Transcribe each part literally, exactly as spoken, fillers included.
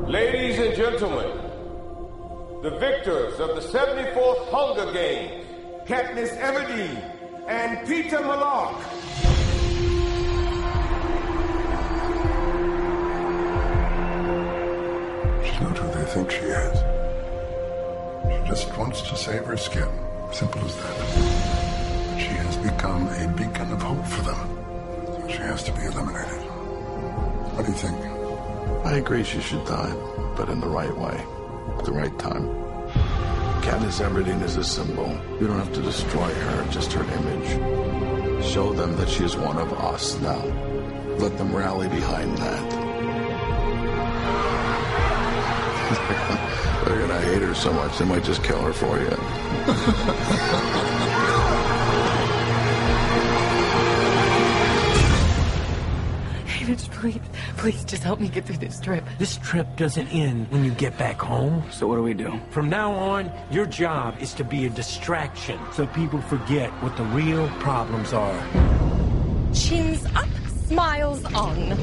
Ladies and gentlemen, the victors of the seventy-fourth Hunger Games, Katniss Everdeen and Peter Malak. She's not who they think she is. She just wants to save her skin. Simple as that. But she has become a beacon of hope for them. So she has to be eliminated. What do you think? I agree she should die, but in the right way, at the right time. Katniss Everdeen is a symbol. You don't have to destroy her, just her image. Show them that she is one of us now. Let them rally behind that. They're gonna hate her so much, they might just kill her for you. Please, please, just help me get through this trip. This trip doesn't end when you get back home. So what do we do? From now on, your job is to be a distraction so people forget what the real problems are. Chins up, smiles on. There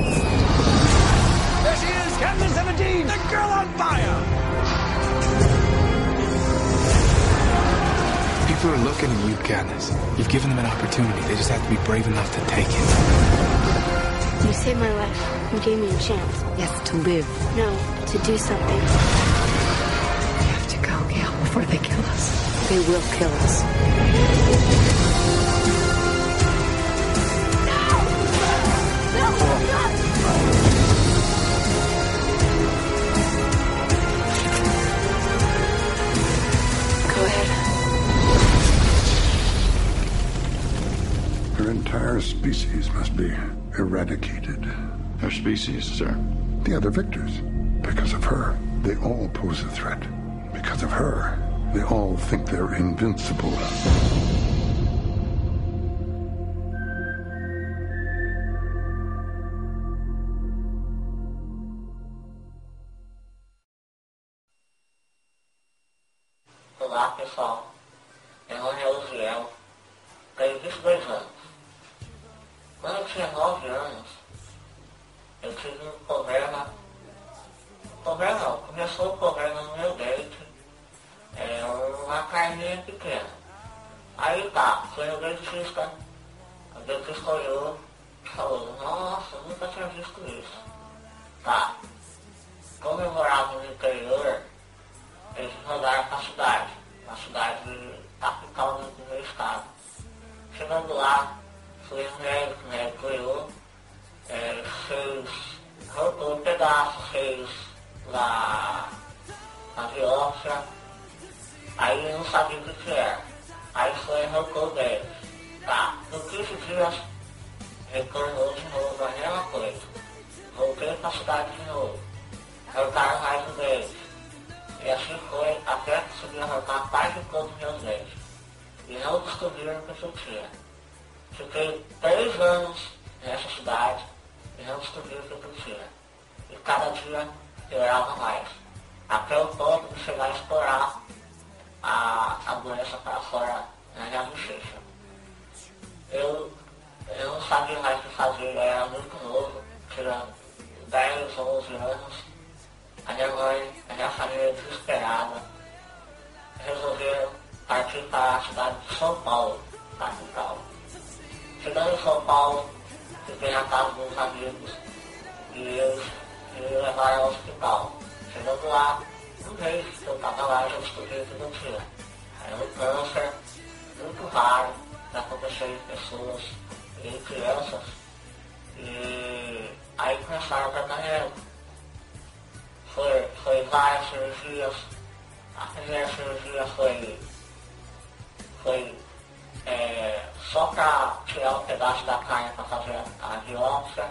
she is, Katniss Everdeen, the girl on fire! People are looking at you, Katniss. You've given them an opportunity. They just have to be brave enough to take it. You saved my life. You gave me a chance. Yes, to live. No, to do something. We have to go, Gail, before they kill us. They will kill us. No! No! Go ahead. Her entire species must be eradicated. Her species, sir? The other victors. Because of her, they all pose a threat. Because of her, they all think they're invincible. Olá, pessoal. Meu nome é Ozzyel. Tenho vinte e dois anos. Quando eu tinha nove anos, eu tive um problema. Problema não, começou o problema no meu dente. É uma carninha pequena. Aí tá, foi no dentista. O dentista olhou e falou, nossa, eu nunca tinha visto isso. Tá. Como eu morava no interior, eles me mandaram pra cidade. Na cidade capital do meu estado. Chegando lá, fui no médico, o médico olhou, é, fez, arrancou um pedaço, fez lá a biópsia, aí eu não sabia o que que era. Aí foi e arrancou o dente. Tá, no quinze dias, retornou de novo a mesma coisa. Voltei pra cidade de novo. Arrancaram mais um dente. E assim foi até conseguir arrancar quase todos os meus dentes. E não descobriram o que eu tinha. Fiquei três anos nessa cidade e não descobriram o que eu tinha. E cada dia piorava mais. Até o ponto de chegar a explorar a, a doença para fora na minha bochecha. Eu, eu não sabia mais o que fazer, eu era muito novo, tinha dez, onze anos. A minha mãe, a minha família desesperada, resolveram partir para a cidade de São Paulo, capital. Chegando em São Paulo, fiquei na casa dos meus amigos e eles me levaram ao hospital. Chegando lá, um mês que eu estava lá, eu descobri que não tinha. Era um câncer muito raro que acontecia em pessoas e em crianças. E aí começaram o tratamento. Foi, foi várias cirurgias. A primeira cirurgia foi, foi é, só para tirar um pedaço da carne para fazer a, a biópsia.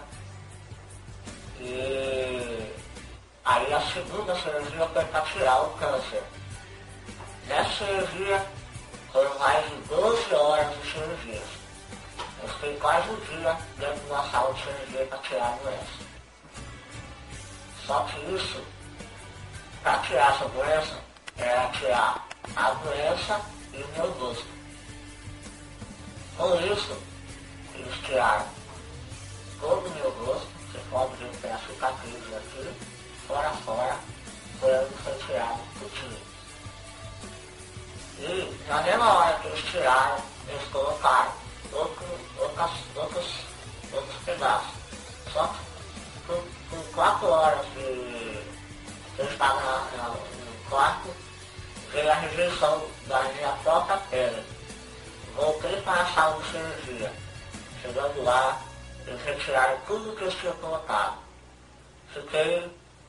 E aí a segunda cirurgia foi para tirar o câncer. Nessa cirurgia foram mais de doze horas de cirurgias. Eu fiquei quase um dia dentro de uma sala de cirurgia para tirar a doença. Só que isso, para tirar essa doença, era tirar a doença e o meu rosto. Com isso, eles tiraram todo o meu rosto, você pode ver que tem a cicatriz aqui, fora fora, foi onde foi tirado tudinho. E na mesma hora que eles tiraram, eles colocaram outro, outras, outros, outros pedaços. Só que por, por quatro horas que eu estava na, na, no quarto, veio a rejeição da minha própria pele. Voltei para a sala de cirurgia. Chegando lá, eles retiraram tudo que eles tinham colocado. Fiquei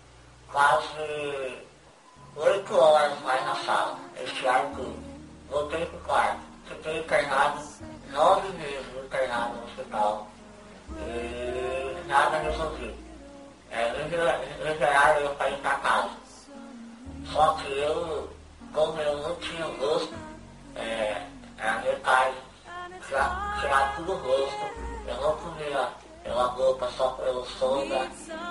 quase oito horas mais na sala. Eles tiraram tudo. Voltei para o quarto. Fiquei internado nove meses internado no hospital. E nada resolvi. É, liberaram eu para ir para casa. Só que eu, como eu não tinha gosto, é, a metade, tirar, tirar tudo o rosto, eu não comia pela boca, só pelo sonda.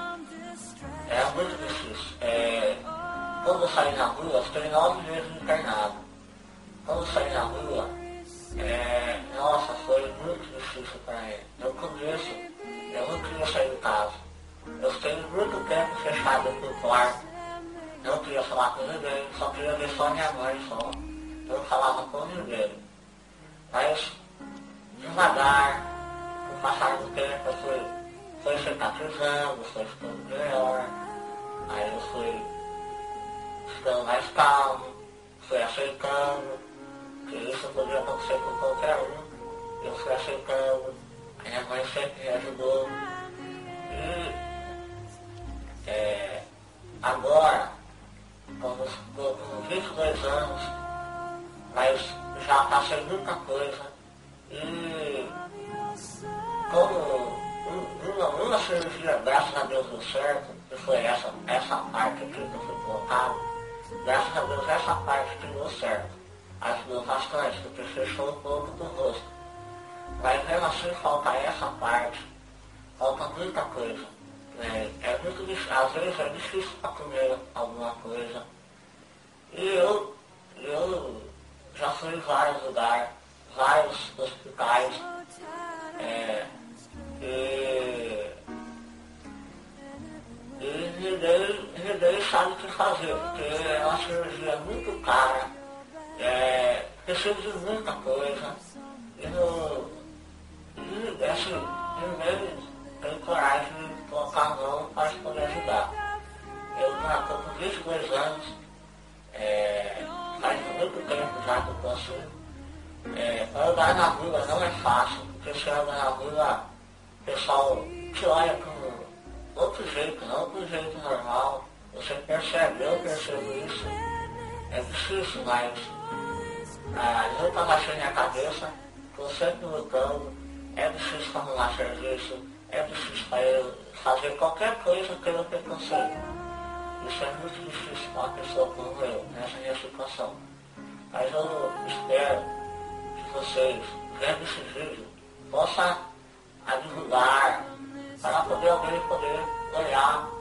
Era muito difícil. É, quando eu saí na rua, eu fiquei nove meses internado. Quando eu saí na rua, é, nossa, foi muito difícil para mim. No começo, eu não queria sair de casa. Eu fiquei muito tempo fechado no quarto. Não queria falar com ninguém, só queria ver só minha mãe só. Eu não falava com ninguém. Mas, devagar, com o passar do tempo, eu fui, fui cicatrizando, foi ficando melhor. Aí eu fui ficando mais calmo, fui aceitando, que isso podia acontecer com qualquer um. Eu fui aceitando, a minha mãe sempre me ajudou. E é, agora, quando estou com vinte e dois anos, mas já passei muita coisa. E como uma, uma cirurgia, graças a Deus, deu certo, que foi essa, essa parte aqui que eu fui colocado, graças a Deus essa parte que deu certo. Ajudou bastante, porque fechou um pouco do rosto. Mas mesmo assim falta essa parte, falta muita coisa. É, é muito difícil, às vezes é difícil para comer alguma coisa. E eu, eu já fui em vários lugares, vários hospitais, é, e, e ninguém, ninguém sabe o que fazer, porque é uma cirurgia muito cara, é, precisa de muita coisa, e, no, e assim, ninguém tem coragem de colocar a mão para poder ajudar. Eu já estou com vinte e dois anos, é, faz muito tempo já que eu estou assim. É, andar na rua não é fácil, porque se anda na rua, o pessoal te olha com outro jeito, não com jeito normal. Você percebe, eu percebo isso. É difícil, mas ah, eu estou abaixando minha cabeça, estou sempre lutando. É difícil para arrumar serviço, é difícil para eu fazer qualquer coisa que eu não consigo. Isso é muito difícil para uma pessoa como eu, nessa minha situação. Mas eu espero que vocês, vendo esse vídeo, possam divulgar para poder alguém poder olhar